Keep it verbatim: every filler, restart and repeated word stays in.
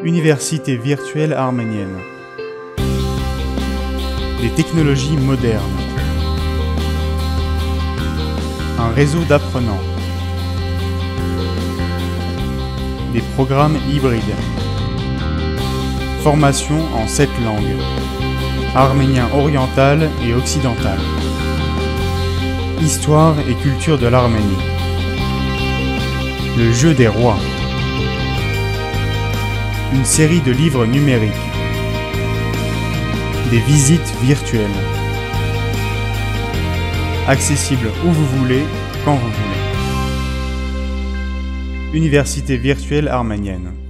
Université virtuelle arménienne. Des technologies modernes. Un réseau d'apprenants. Des programmes hybrides. Formation en sept langues. Arménien oriental et occidental. Histoire et culture de l'Arménie. Le jeu des rois. Une série de livres numériques. Des visites virtuelles. Accessibles où vous voulez, quand vous voulez. Université virtuelle arménienne.